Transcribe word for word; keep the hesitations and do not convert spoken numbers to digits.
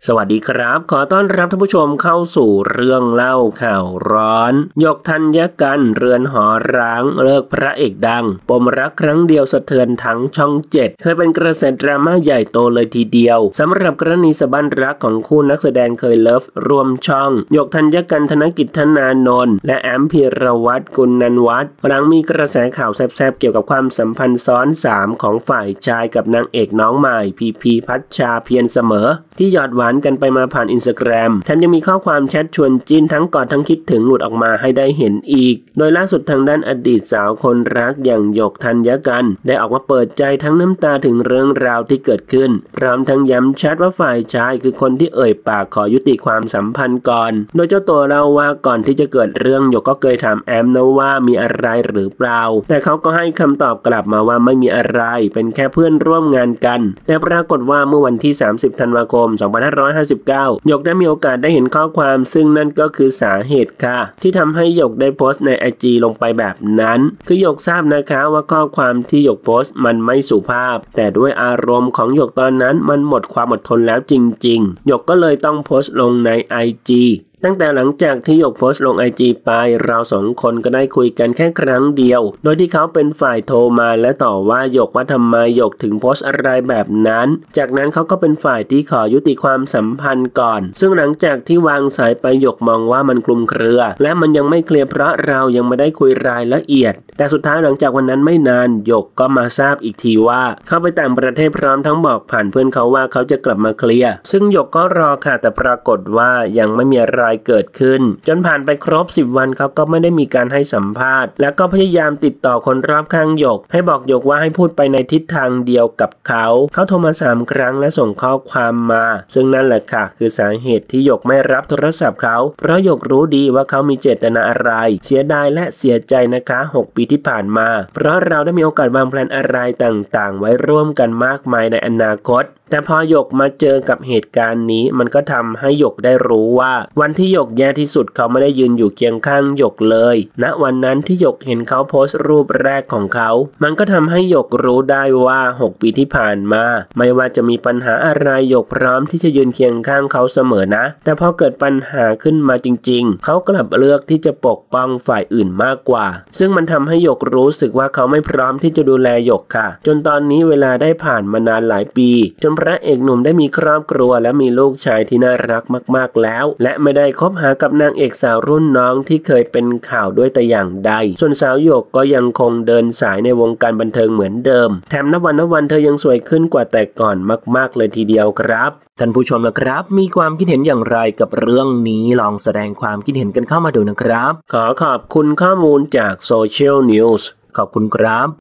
สวัสดีครับขอต้อนรับท่านผู้ชมเข้าสู่เรื่องเล่าข่าวร้อนหยกธัญกันเรือนหอร้างเลิกพระเอกดังปมรักครั้งเดียวสะเทือนทั้งช่องเจ็ดเคยเป็นกระแสดราม่าใหญ่โตเลยทีเดียวสำหรับกรณีสะบั้นรักของคู่นักแสดงเคยเลิฟรวมช่องหยกธัญกันธนกิจธนานนท์และแอมพีรวัตรกุลนันวัฒน์หลังมีกระแสข่าวแซ่บๆเกี่ยวกับความสัมพันธ์ซ้อนสามของฝ่ายชายกับนางเอกน้องใหม่พีพีพัชชาเพียรเสมอที่หยอดหวานกันไปมาผ่านอินสตาแกรมแถมยังมีข้อความแชทชวนจิ้นทั้งกอดทั้งคิดถึงหลุดออกมาให้ได้เห็นอีกโดยล่าสุดทางด้านอดีตสาวคนรักอย่างหยกธัญกันได้ออกมาเปิดใจทั้งน้ำตาถึงเรื่องราวที่เกิดขึ้นพร้อมทั้งย้ำชัดว่าฝ่ายชายคือคนที่เอ่ยปากขอยุติความสัมพันธ์ก่อนโดยเจ้าตัวเล่าว่าก่อนที่จะเกิดเรื่องหยกก็เคยถามแอมนะว่ามีอะไรหรือเปล่าแต่เขาก็ให้คำตอบกลับมาว่าไม่มีอะไรเป็นแค่เพื่อนร่วมงานกันแต่ปรากฏว่าเมื่อวันที่สามสิบธันวาคมสองพันห้าร้อยห้าสิบเก้าหยกได้มีโอกาสได้เห็นข้อความซึ่งนั่นก็คือสาเหตุค่ะที่ทำให้หยกได้โพสต์ใน ไอ จี ลงไปแบบนั้นคือหยกทราบนะคะว่าข้อความที่หยกโพสต์มันไม่สุภาพแต่ด้วยอารมณ์ของหยกตอนนั้นมันหมดความอดทนแล้วจริงๆหยกก็เลยต้องโพสต์ลงใน ไอ จี ตั้งแต่หลังจากที่หยกโพสต์ลง ไอ จี ไปเราสองคนก็ได้คุยกันแค่ครั้งเดียวโดยที่เขาเป็นฝ่ายโทรมาและต่อว่าหยกว่าทำไมหยกถึงโพสต์อะไรแบบนั้นจากนั้นเขาก็เป็นฝ่ายที่ขอยุติความสัมพันธ์ก่อนซึ่งหลังจากที่วางสายไปหยกมองว่ามันคลุมเครือและมันยังไม่เคลียร์เพราะเรายังไม่ได้คุยรายละเอียดแต่สุดท้ายหลังจากวันนั้นไม่นานหยกก็มาทราบอีกทีว่าเขาไปต่างประเทศพร้อมทั้งบอกผ่านเพื่อนเขาว่าเขาจะกลับมาเคลียร์ซึ่งหยกก็รอค่ะแต่ปรากฏว่ายังไม่มีอะไรเกิดขึ้นจนผ่านไปครบสิบวันเขาก็ไม่ได้มีการให้สัมภาษณ์และก็พยายามติดต่อคนรอบข้างหยกให้บอกหยกว่าให้พูดไปในทิศทางเดียวกับเขาเขาโทรมาสามครั้งและส่งข้อความมาซึ่งนั่นแหละค่ะคือสาเหตุที่หยกไม่รับโทรศัพท์เขาเพราะหยกรู้ดีว่าเขามีเจตนาอะไรเสียดายและเสียใจนะคะหกปีที่ผ่านมาเพราะเราได้มีโอกาสวางแผนอะไรต่างๆไว้ร่วมกันมากมายในอนาคตแต่พอหยกมาเจอกับเหตุการณ์นี้มันก็ทำให้หยกได้รู้ว่าวันที่หยกแย่ที่สุดเขาไม่ได้ยืนอยู่เคียงข้างหยกเลยณวันนั้นที่หยกเห็นเขาโพสต์รูปแรกของเขามันก็ทำให้หยกรู้ได้ว่าหกปีที่ผ่านมาไม่ว่าจะมีปัญหาอะไรหยกพร้อมที่จะยืนเคียงข้างเขาเสมอนะแต่พอเกิดปัญหาขึ้นมาจริงๆเขากลับเลือกที่จะปกป้องฝ่ายอื่นมากกว่าซึ่งมันทำให้หยกรู้สึกว่าเขาไม่พร้อมที่จะดูแลหยกค่ะจนตอนนี้เวลาได้ผ่านมานานหลายปีจนพระเอกหนุ่มได้มีครอบครัวและมีลูกชายที่น่ารักมากๆแล้วและไม่ได้คบหากับนางเอกสาวรุ่นน้องที่เคยเป็นข่าวด้วยแต่อย่างใดส่วนสาวหยกก็ยังคงเดินสายในวงการบันเทิงเหมือนเดิมแถมนับวันนับวันเธอยังสวยขึ้นกว่าแต่ก่อนมากๆเลยทีเดียวครับท่านผู้ชมนะครับมีความคิดเห็นอย่างไรกับเรื่องนี้ลองแสดงความคิดเห็นกันเข้ามาดูนะครับขอขอบคุณข้อมูลจากโซเชียลนิวส์ขอบคุณครับ